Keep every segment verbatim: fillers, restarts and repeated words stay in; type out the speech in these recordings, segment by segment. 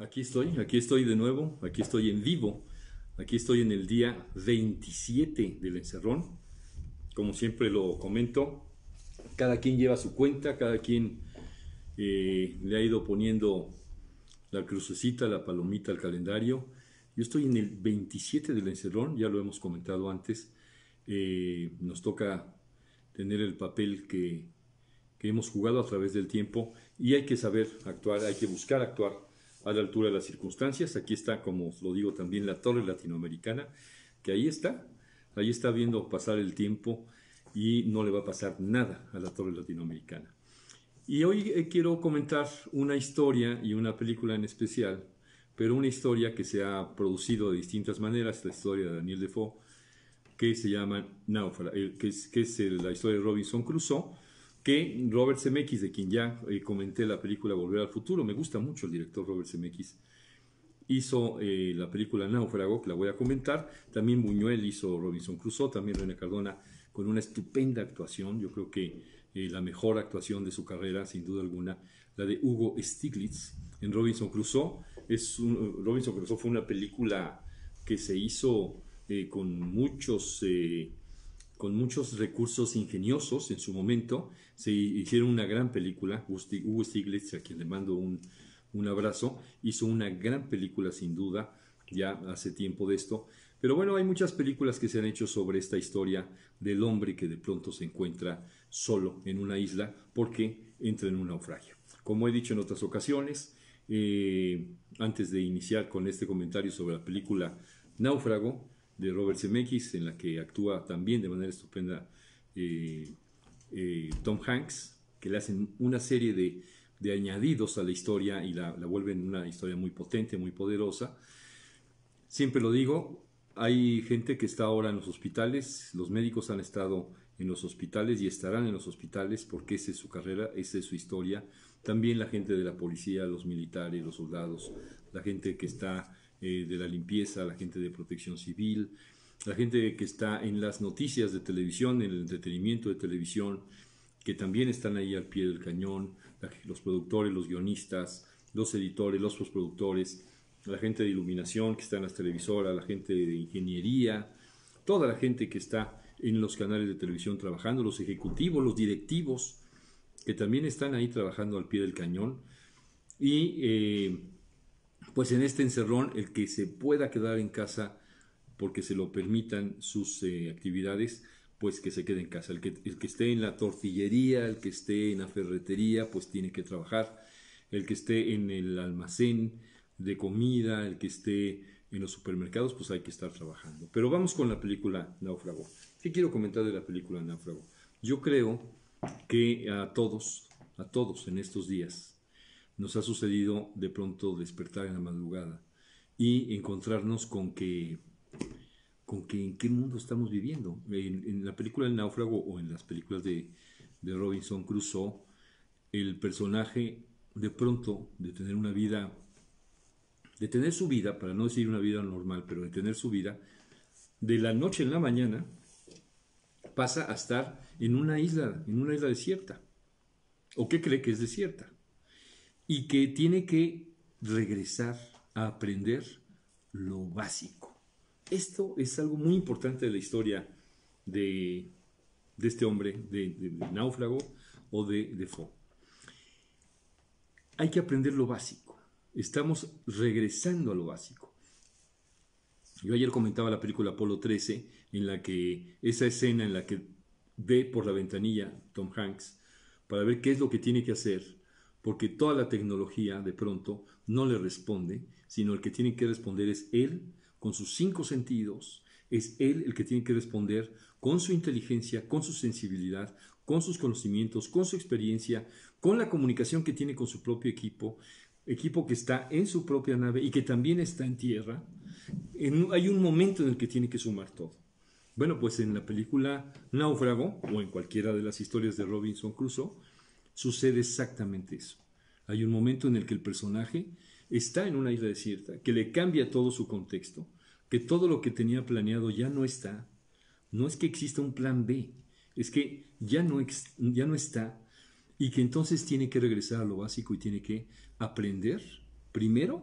Aquí estoy, aquí estoy de nuevo, aquí estoy en vivo, aquí estoy en el día veintisiete del encerrón. Como siempre lo comento, cada quien lleva su cuenta, cada quien eh, le ha ido poniendo la crucecita, la palomita al calendario. Yo estoy en el veintisiete del encerrón, ya lo hemos comentado antes. Eh, nos toca tener el papel que, que hemos jugado a través del tiempo y hay que saber actuar, hay que buscar actuar a la altura de las circunstancias. Aquí está, como lo digo, también la torre latinoamericana, que ahí está, ahí está viendo pasar el tiempo y no le va a pasar nada a la torre latinoamericana. Y hoy eh, quiero comentar una historia y una película en especial, pero una historia que se ha producido de distintas maneras, la historia de Daniel Defoe, que se llama Náufrago, que es, que es la historia de Robinson Crusoe, que Robert Zemeckis, de quien ya eh, comenté la película Volver al Futuro, me gusta mucho el director Robert Zemeckis, hizo eh, la película Náufrago, que la voy a comentar. También Buñuel hizo Robinson Crusoe, también René Cardona, con una estupenda actuación. Yo creo que eh, la mejor actuación de su carrera, sin duda alguna, la de Hugo Stiglitz en Robinson Crusoe. Es un, Robinson Crusoe fue una película que se hizo eh, con muchos... Eh, con muchos recursos ingeniosos en su momento. Se hicieron una gran película. Hugo Stiglitz, a quien le mando un, un abrazo, hizo una gran película sin duda, ya hace tiempo de esto. Pero bueno, hay muchas películas que se han hecho sobre esta historia del hombre que de pronto se encuentra solo en una isla porque entra en un naufragio. Como he dicho en otras ocasiones, eh, antes de iniciar con este comentario sobre la película Náufrago, de Robert Zemeckis, en la que actúa también de manera estupenda eh, eh, Tom Hanks, que le hacen una serie de, de añadidos a la historia y la, la vuelven una historia muy potente, muy poderosa. Siempre lo digo, hay gente que está ahora en los hospitales, los médicos han estado en los hospitales y estarán en los hospitales porque esa es su carrera, esa es su historia. También la gente de la policía, los militares, los soldados, la gente que está eh, de la limpieza, la gente de protección civil, la gente que está en las noticias de televisión, en el entretenimiento de televisión, que también están ahí al pie del cañón, la, los productores, los guionistas, los editores, los postproductores, la gente de iluminación que está en las televisoras, la gente de ingeniería, toda la gente que está en los canales de televisión trabajando, los ejecutivos, los directivos, que también están ahí trabajando al pie del cañón. Y eh, pues en este encerrón, el que se pueda quedar en casa porque se lo permitan sus eh, actividades, pues que se quede en casa. El que, el que esté en la tortillería, el que esté en la ferretería, pues tiene que trabajar. El que esté en el almacén de comida, el que esté en los supermercados, pues hay que estar trabajando. Pero vamos con la película Náufrago. ¿Qué quiero comentar de la película Náufrago? Yo creo que a todos, a todos en estos días, nos ha sucedido de pronto despertar en la madrugada y encontrarnos con que, con que en qué mundo estamos viviendo. En, en la película El Náufrago o en las películas de, de Robinson Crusoe, el personaje de pronto de tener una vida, de tener su vida, para no decir una vida normal, pero de tener su vida, de la noche en la mañana pasa a estar en una isla, en una isla desierta, o que cree que es desierta, y que tiene que regresar a aprender lo básico. Esto es algo muy importante de la historia de, de este hombre, de, de, de Náufrago o de Defoe. Hay que aprender lo básico. Estamos regresando a lo básico. Yo ayer comentaba la película Apolo trece, en la que esa escena en la que ve por la ventanilla Tom Hanks para ver qué es lo que tiene que hacer, porque toda la tecnología de pronto no le responde, sino el que tiene que responder es él con sus cinco sentidos, es él el que tiene que responder con su inteligencia, con su sensibilidad, con sus conocimientos, con su experiencia, con la comunicación que tiene con su propio equipo, equipo que está en su propia nave y que también está en tierra. En, hay un momento en el que tiene que sumar todo. Bueno, pues en la película Náufrago, o en cualquiera de las historias de Robinson Crusoe, sucede exactamente eso. Hay un momento en el que el personaje está en una isla desierta, que le cambia todo su contexto, que todo lo que tenía planeado ya no está. No es que exista un plan B, es que ya no, ya no está, y que entonces tiene que regresar a lo básico y tiene que aprender primero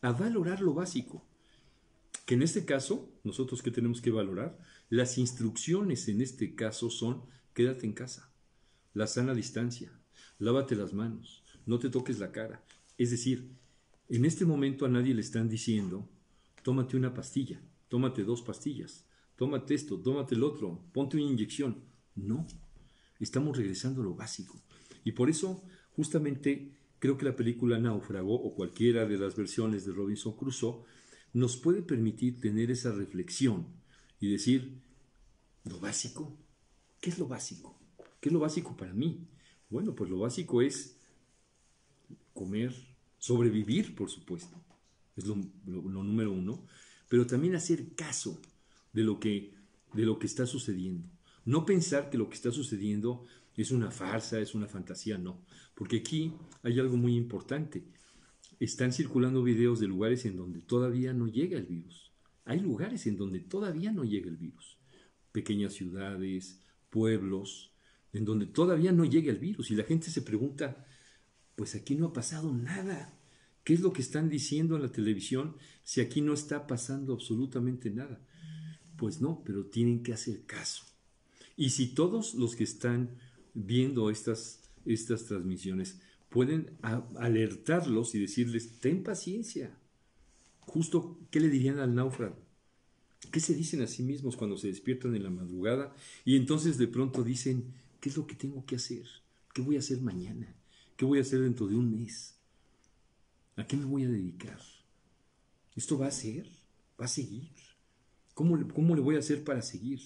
a valorar lo básico. Que en este caso, nosotros ¿qué tenemos que valorar? Las instrucciones en este caso son: quédate en casa, la sana distancia, lávate las manos, no te toques la cara. Es decir, en este momento a nadie le están diciendo: tómate una pastilla, tómate dos pastillas, tómate esto, tómate el otro, ponte una inyección. No, estamos regresando a lo básico. Y por eso, justamente, creo que la película Náufrago, o cualquiera de las versiones de Robinson Crusoe, nos puede permitir tener esa reflexión y decir: ¿lo básico? ¿Qué es lo básico? ¿Qué es lo básico para mí? Bueno, pues lo básico es comer, sobrevivir, por supuesto, es lo, lo, lo número uno, pero también hacer caso de lo que, de lo que está sucediendo. No pensar que lo que está sucediendo es una farsa, es una fantasía, no, porque aquí hay algo muy importante. Están circulando videos de lugares en donde todavía no llega el virus. Hay lugares en donde todavía no llega el virus. Pequeñas ciudades, pueblos, en donde todavía no llega el virus. Y la gente se pregunta: pues aquí no ha pasado nada. ¿Qué es lo que están diciendo en la televisión si aquí no está pasando absolutamente nada? Pues no, pero tienen que hacer caso. Y si todos los que están viendo estas, estas transmisiones pueden a, alertarlos y decirles: ten paciencia. Justo, ¿qué le dirían al náufrago? ¿Qué se dicen a sí mismos cuando se despiertan en la madrugada y entonces de pronto dicen: ¿qué es lo que tengo que hacer? ¿Qué voy a hacer mañana? ¿Qué voy a hacer dentro de un mes? ¿A qué me voy a dedicar? ¿Esto va a ser? ¿Va a seguir? ¿Cómo, cómo le voy a hacer para seguir?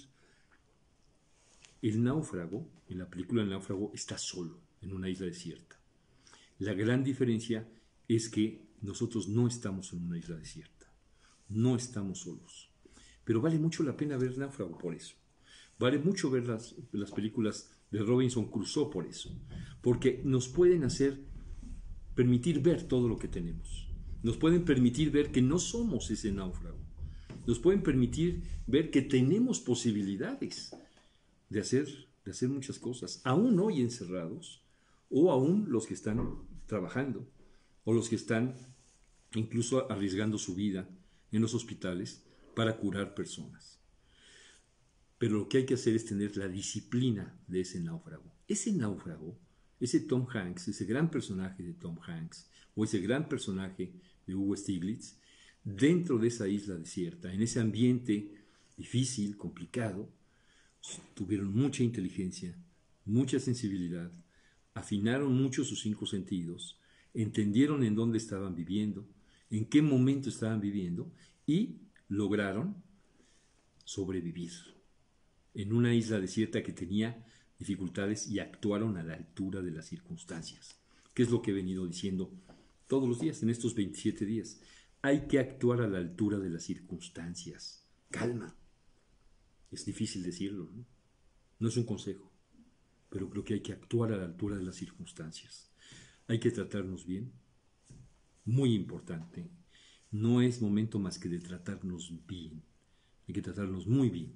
El náufrago, en la película El náufrago, está solo en una isla desierta. La gran diferencia es que nosotros no estamos en una isla desierta. No estamos solos. Pero vale mucho la pena ver Náufrago por eso. Vale mucho ver las, las películas de Robinson Crusoe por eso. Porque nos pueden hacer, permitir ver todo lo que tenemos. Nos pueden permitir ver que no somos ese náufrago. Nos pueden permitir ver que tenemos posibilidades de hacer, de hacer muchas cosas. Aún hoy encerrados, o aún los que están trabajando, o los que están incluso arriesgando su vida en los hospitales para curar personas. Pero lo que hay que hacer es tener la disciplina de ese náufrago. Ese náufrago, ese Tom Hanks, ese gran personaje de Tom Hanks, o ese gran personaje de Hugo Stiglitz, dentro de esa isla desierta, en ese ambiente difícil, complicado, tuvieron mucha inteligencia, mucha sensibilidad, afinaron mucho sus cinco sentidos, entendieron en dónde estaban viviendo, en qué momento estaban viviendo y lograron sobrevivir en una isla desierta que tenía dificultades y actuaron a la altura de las circunstancias, que es lo que he venido diciendo todos los días en estos veintisiete días. Hay que actuar a la altura de las circunstancias. Calma. Es difícil decirlo, ¿no? No es un consejo, pero creo que hay que actuar a la altura de las circunstancias. Hay que tratarnos bien. Muy importante. No es momento más que de tratarnos bien. Hay que tratarnos muy bien.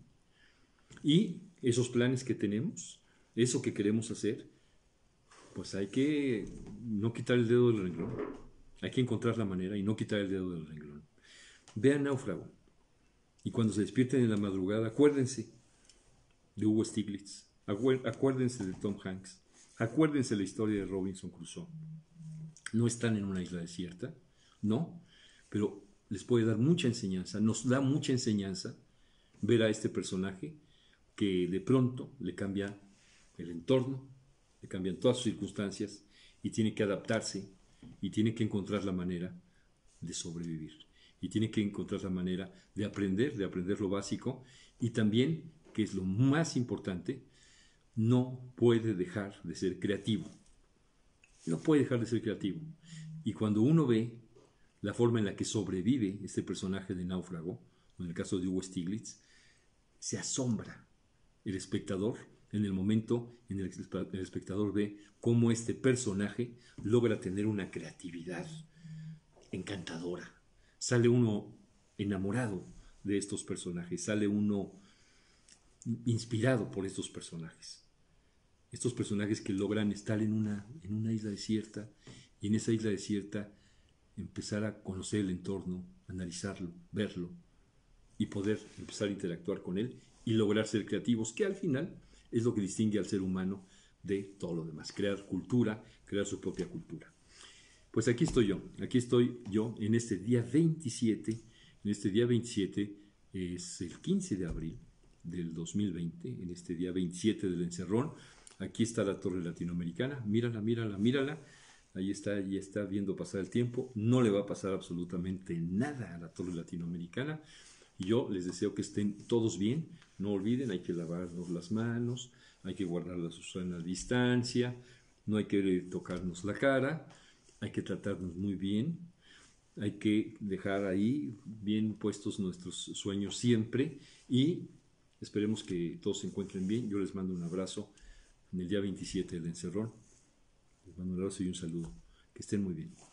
Y esos planes que tenemos, eso que queremos hacer, pues hay que no quitar el dedo del renglón. Hay que encontrar la manera y no quitar el dedo del renglón. Vean Náufrago. Y cuando se despierten en la madrugada, acuérdense de Hugo Stiglitz. Acuérdense de Tom Hanks. Acuérdense la historia de Robinson Crusoe. No están en una isla desierta, no, pero les puede dar mucha enseñanza, nos da mucha enseñanza ver a este personaje que de pronto le cambia el entorno, le cambian todas sus circunstancias y tiene que adaptarse y tiene que encontrar la manera de sobrevivir y tiene que encontrar la manera de aprender, de aprender lo básico y también, que es lo más importante, no puede dejar de ser creativo. No puede dejar de ser creativo. Y cuando uno ve la forma en la que sobrevive este personaje de Náufrago, en el caso de Hugo Stiglitz, se asombra el espectador en el momento en el que el espectador ve cómo este personaje logra tener una creatividad encantadora. Sale uno enamorado de estos personajes, sale uno inspirado por estos personajes. Estos personajes que logran estar en una, en una isla desierta y en esa isla desierta empezar a conocer el entorno, analizarlo, verlo y poder empezar a interactuar con él y lograr ser creativos, que al final es lo que distingue al ser humano de todo lo demás, crear cultura, crear su propia cultura. Pues aquí estoy yo, aquí estoy yo en este día veintisiete, en este día veintisiete es el quince de abril del dos mil veinte, en este día veintisiete del encerrón. Aquí está la Torre Latinoamericana, mírala, mírala, mírala, ahí está, ahí está viendo pasar el tiempo, no le va a pasar absolutamente nada a la Torre Latinoamericana. Y yo les deseo que estén todos bien, no olviden, hay que lavarnos las manos, hay que guardar la Susana distancia, no hay que tocarnos la cara, hay que tratarnos muy bien, hay que dejar ahí bien puestos nuestros sueños siempre y esperemos que todos se encuentren bien. Yo les mando un abrazo en el día veintisiete del encerrón, les mando un abrazo y un saludo, que estén muy bien.